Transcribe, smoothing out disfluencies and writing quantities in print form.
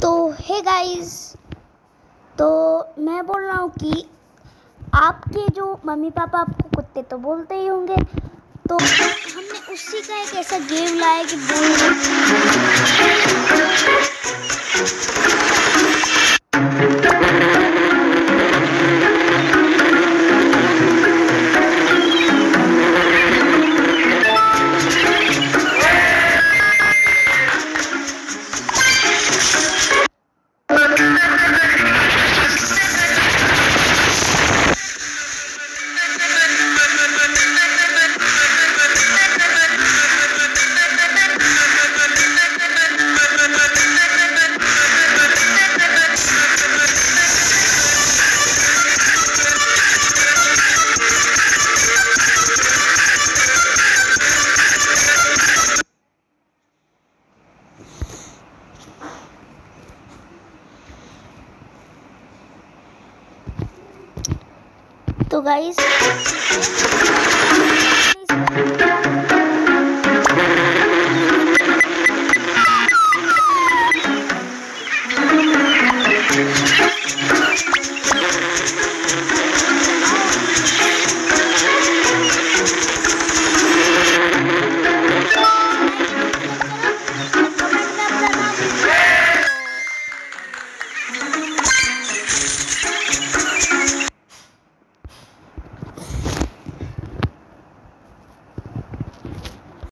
तो hey guys, तो मैं बोल रहा हूँ कि आपके जो मम्मी पापा आपको कुत्ते तो बोलते ही होंगे, तो हमने उसी का एक ऐसा गेम लाया कि तो गाइस